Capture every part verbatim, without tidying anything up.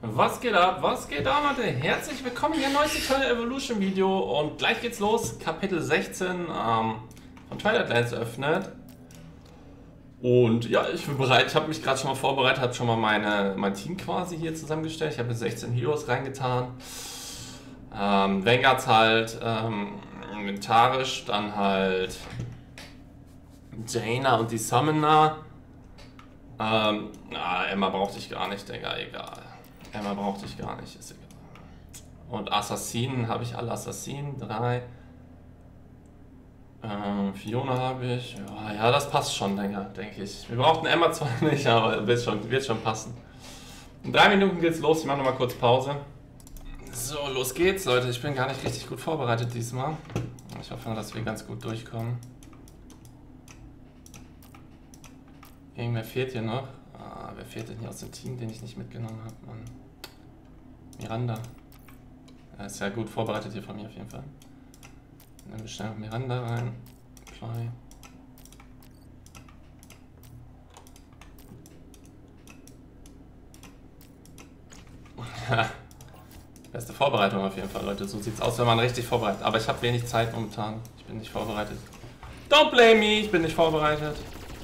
Was geht ab? Was geht ab, Leute? Herzlich willkommen hier, neues Tutorial Evolution Video und gleich geht's los. Kapitel sechzehn ähm, von Twilight Lands öffnet. Und ja, ich bin bereit. Ich habe mich gerade schon mal vorbereitet, habe schon mal meine, mein Team quasi hier zusammengestellt. Ich habe sechzehn Heroes reingetan. Ähm, Vanguards halt ähm, inventarisch, dann halt Jaina und die Summoner. Ähm, na, Emma brauchte ich gar nicht, Digga, egal. Emma brauchte ich gar nicht, ist egal. Und Assassinen habe ich alle Assassinen, drei. Ähm, Fiona habe ich. Ja, ja, das passt schon, Digga, denke ich. Wir brauchten Emma zwar nicht, aber wird schon, wird schon passen. In drei Minuten geht's los, ich mache nochmal kurz Pause. So, los geht's, Leute. Ich bin gar nicht richtig gut vorbereitet diesmal. Ich hoffe, dass wir ganz gut durchkommen. Irgendwer fehlt hier noch. Ah, wer fehlt denn hier aus dem Team, den ich nicht mitgenommen habe, Mann? Miranda. Er ist ja gut vorbereitet hier von mir auf jeden Fall. Dann nehmen wir schnell Miranda rein. Chloe. Beste Vorbereitung auf jeden Fall, Leute. So sieht's aus, wenn man richtig vorbereitet. Aber ich habe wenig Zeit momentan. Ich bin nicht vorbereitet. Don't blame me, ich bin nicht vorbereitet.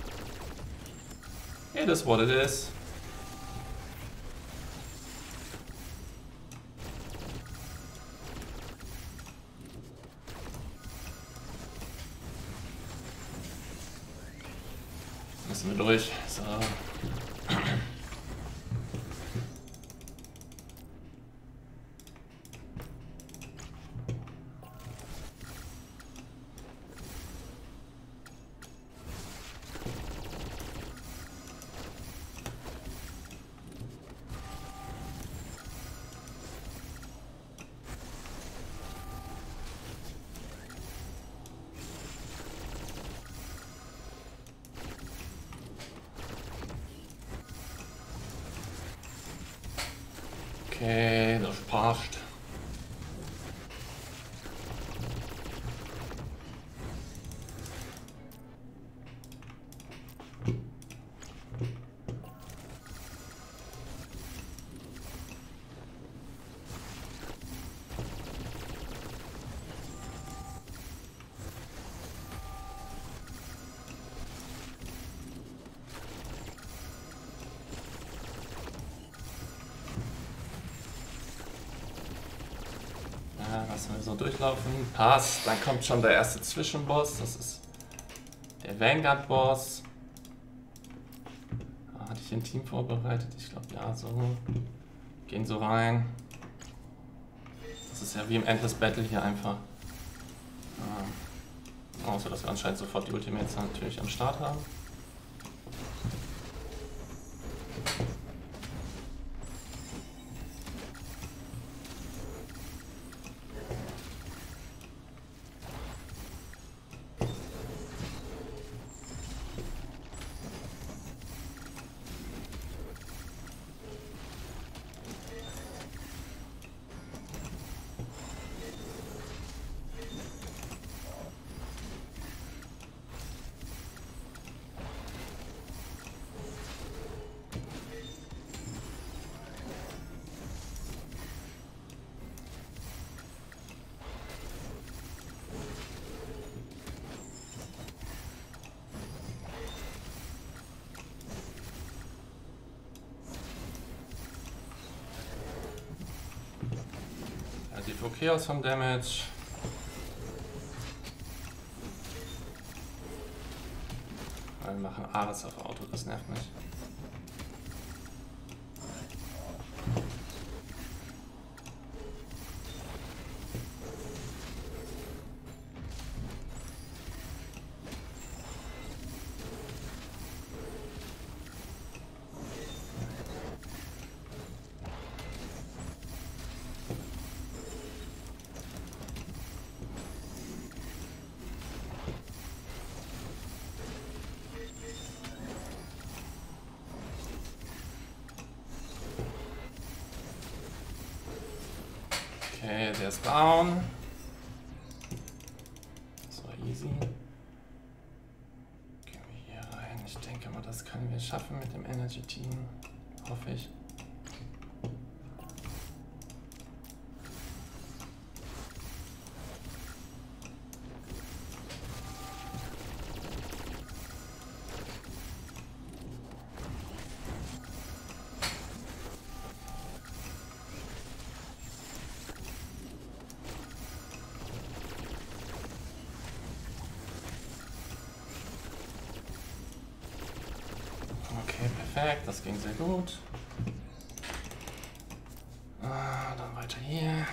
It is what it is. Müssen wir durch. So. Okay, das passt. Lassen wir so durchlaufen. Passt. Dann kommt schon der erste Zwischenboss. Das ist der Vanguard-Boss. Ah, hatte ich ein Team vorbereitet? Ich glaube, ja, so. Gehen so rein. Das ist ja wie im Endless Battle hier einfach. Ah. Außer, dass wir anscheinend sofort die Ultimates natürlich am Start haben. Sieht okay aus vom Damage. Wir machen Ares auf Auto, das nervt mich. Okay, der ist down. Das war easy. Gehen wir hier rein. Ich denke mal, das können wir schaffen mit dem Energy Team. Hoffe ich. Perfekt, das ging sehr gut. Ah, dann weiter hier.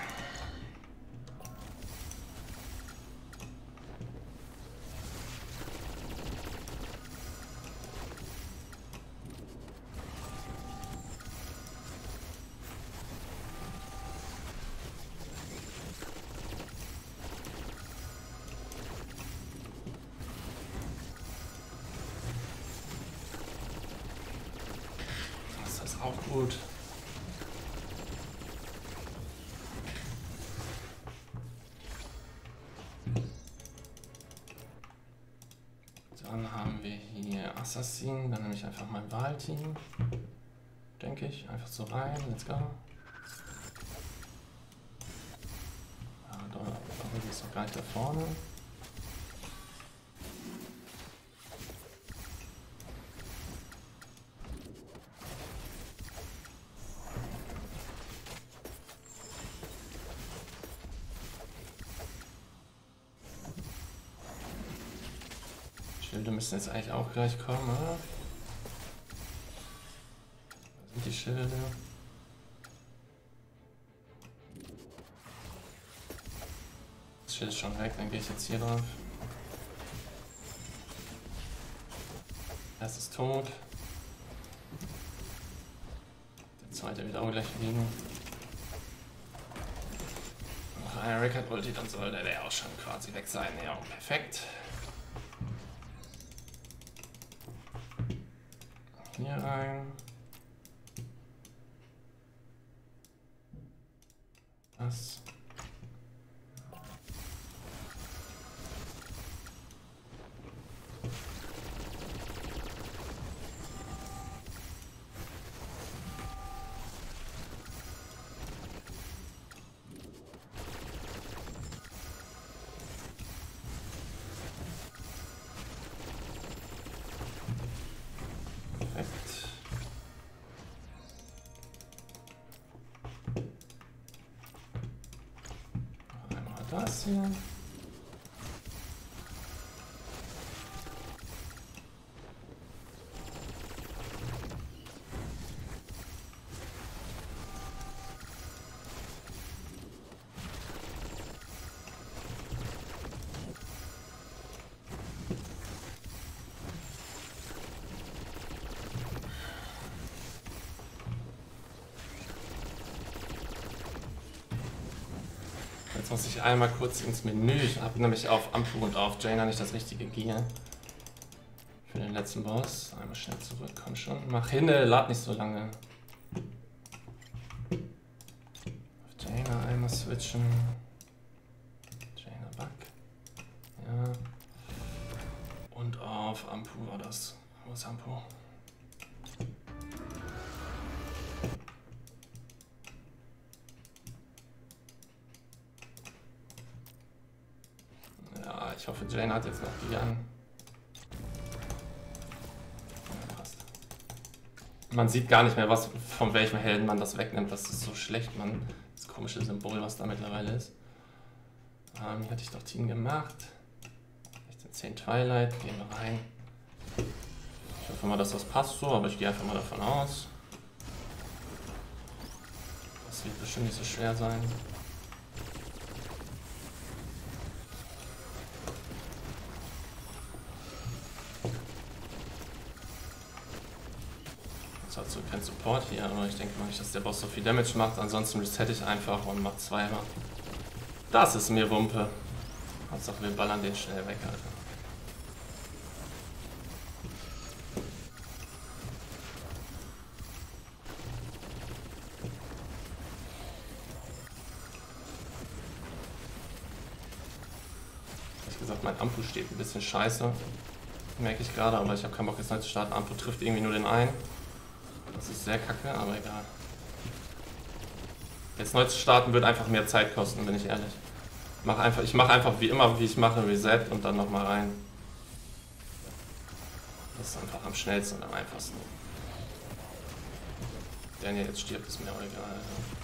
Das ist auch gut. Dann haben wir hier Assassin, dann nehme ich einfach mein Wahlteam. Denke ich, einfach so rein, let's go. Ja, da, da ist noch gar nicht da vorne. Schilde müssen jetzt eigentlich auch gleich kommen, oder? Da sind die Schilde. Das Schild ist schon weg, dann gehe ich jetzt hier drauf. Erst ist tot. Der zweite wird auch gleich fliegen. Noch ein Record Ulti, dann sollte der auch schon quasi weg sein. Ja, perfekt. Hier rein. Das. Das hier. Jetzt muss ich einmal kurz ins Menü. Ich habe nämlich auf Ampu und auf Jaina nicht das richtige Gear. Für den letzten Boss. Einmal schnell zurück, komm schon. Mach hin, lad nicht so lange. Auf Jaina einmal switchen. Jaina Bug. Ja. Und auf Ampu war das. Wo ist Ampu? Ich hoffe, Jane hat jetzt noch die an. Ja, passt. Man sieht gar nicht mehr, was von welchem Helden man das wegnimmt. Das ist so schlecht, man. Das komische Symbol, was da mittlerweile ist. Ähm, hier hatte ich doch Team gemacht. sechzehn Twilight, gehen wir rein. Ich hoffe mal, dass das passt so, aber ich gehe einfach mal davon aus. Das wird bestimmt nicht so schwer sein. Dazu kein Support hier, aber ich denke mal nicht, dass der Boss so viel Damage macht. Ansonsten resette ich einfach und mache zweimal. Das ist mir Wumpe. Hauptsache wir ballern den schnell weg, Alter. Ehrlich gesagt, mein Ampu steht ein bisschen scheiße. Merke ich gerade, aber ich habe keinen Bock jetzt neu zu starten. Ampu trifft irgendwie nur den einen. Das ist sehr kacke, aber egal. Jetzt neu zu starten wird einfach mehr Zeit kosten, bin ich ehrlich. Mach einfach, ich mache einfach wie immer, wie ich mache, Reset und dann nochmal rein. Das ist einfach am schnellsten und am einfachsten. Der hier jetzt stirbt, ist mir auch egal.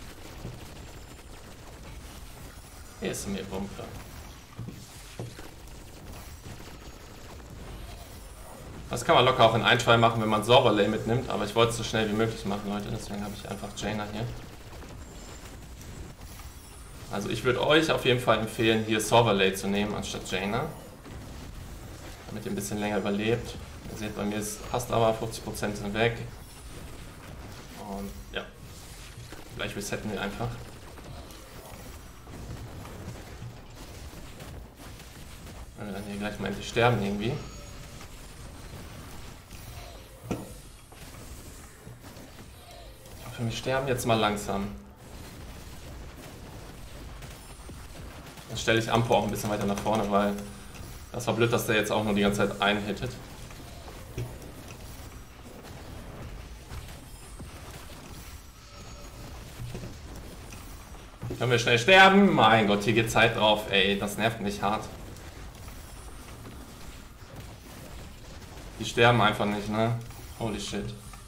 Hier ist mir Wumpe. Das kann man locker auch in ein, zwei machen, wenn man Sorrelay mitnimmt, aber ich wollte es so schnell wie möglich machen, Leute, deswegen habe ich einfach Jaina hier. Also ich würde euch auf jeden Fall empfehlen, hier Sorrelay zu nehmen anstatt Jaina, damit ihr ein bisschen länger überlebt. Ihr seht, bei mir ist passt aber, fünfzig Prozent sind weg. Und ja, gleich resetten wir einfach. Wenn wir dann hier gleich mal endlich sterben irgendwie. Ich hoffe, wir sterben jetzt mal langsam. Dann stelle ich Ampo auch ein bisschen weiter nach vorne, weil das war blöd, dass der jetzt auch nur die ganze Zeit einhittet. Können wir schnell sterben? Mein Gott, hier geht Zeit drauf, ey, das nervt mich hart. Die sterben einfach nicht, ne? Holy shit.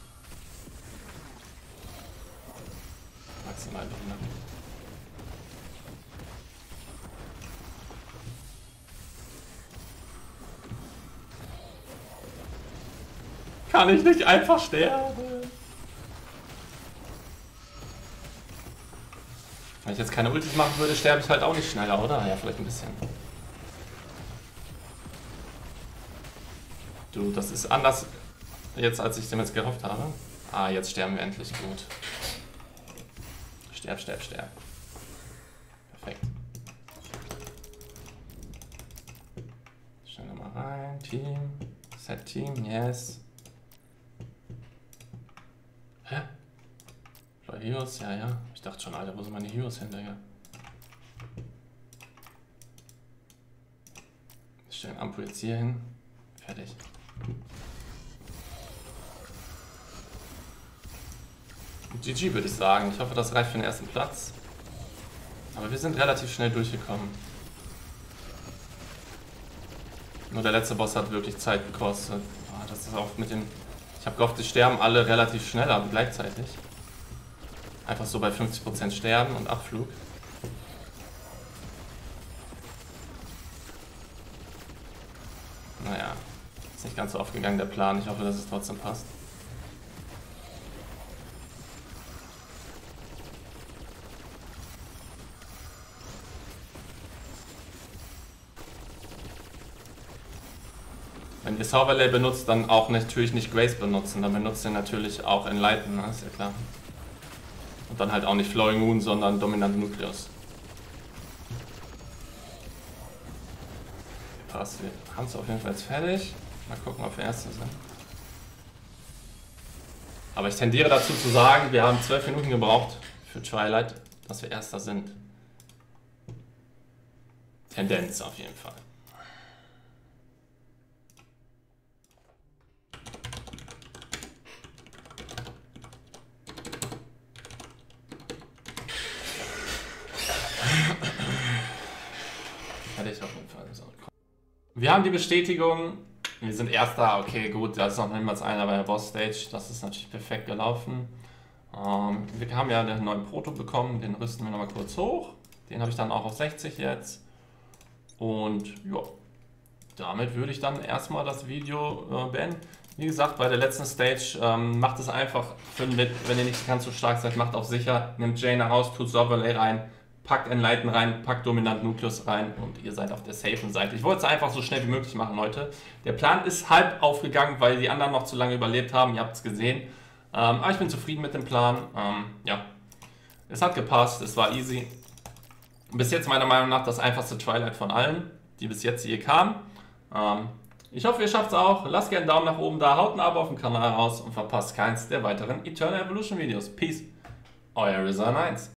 Maximal behindert. Kann ich nicht einfach sterben? Wenn ich jetzt keine Ultis machen würde, sterbe ich halt auch nicht schneller, oder? Ja, vielleicht ein bisschen. Du, das ist anders jetzt, als ich dem jetzt gehofft habe. Ah, jetzt sterben wir endlich. Gut. Sterb, sterb, sterb. Perfekt. Schnell nochmal rein. Team. Set Team, yes. Hä? Heroes? Ja, ja. Ich dachte schon, Alter, wo sind meine Heroes hin, Digga? Ich stelle den Ampu jetzt hier hin. Fertig. G G würde ich sagen. Ich hoffe, das reicht für den ersten Platz. Aber wir sind relativ schnell durchgekommen. Nur der letzte Boss hat wirklich Zeit gekostet. Oh, das ist auch mit den... Ich habe gehofft, die sterben alle relativ schnell, aber gleichzeitig. Einfach so bei fünfzig Prozent sterben und Abflug. Naja, ist nicht ganz so aufgegangen der Plan. Ich hoffe, dass es trotzdem passt. Wenn ihr Sorrelay benutzt, dann auch natürlich nicht Grace benutzen. Dann benutzt ihr natürlich auch Enlighten, ne? Ist ja klar. Und dann halt auch nicht Flowing Moon, sondern Dominant Nucleus. Passt, wir haben es auf jeden Fall jetzt fertig. Mal gucken, ob wir Erste sind. Aber ich tendiere dazu zu sagen, wir haben zwölf Minuten gebraucht für Twilight, dass wir Erster sind. Tendenz auf jeden Fall. Fertig auf jeden Fall. Wir haben die Bestätigung. Wir sind Erster. Okay, gut. Da ist noch niemals einer bei der Boss-Stage. Das ist natürlich perfekt gelaufen. Ähm, wir haben ja den neuen Proto bekommen. Den rüsten wir nochmal kurz hoch. Den habe ich dann auch auf sechzig jetzt. Und ja, damit würde ich dann erstmal das Video äh, beenden. Wie gesagt, bei der letzten Stage ähm, macht es einfach, mit, wenn ihr nicht ganz so stark seid, macht auf sicher, nimmt Jaina raus, tut Sorrelay rein, packt Enlighten rein, packt Dominant Nucleus rein und ihr seid auf der safen Seite. Ich wollte es einfach so schnell wie möglich machen, Leute. Der Plan ist halb aufgegangen, weil die anderen noch zu lange überlebt haben, ihr habt es gesehen. Ähm, aber ich bin zufrieden mit dem Plan. Ähm, ja, es hat gepasst, es war easy. Bis jetzt meiner Meinung nach das einfachste Twilight von allen, die bis jetzt hier kamen. Ähm, ich hoffe, ihr schafft es auch. Lasst gerne einen Daumen nach oben da, haut ein Abo auf dem Kanal raus und verpasst keins der weiteren Eternal Evolution Videos. Peace, euer Rizan eins.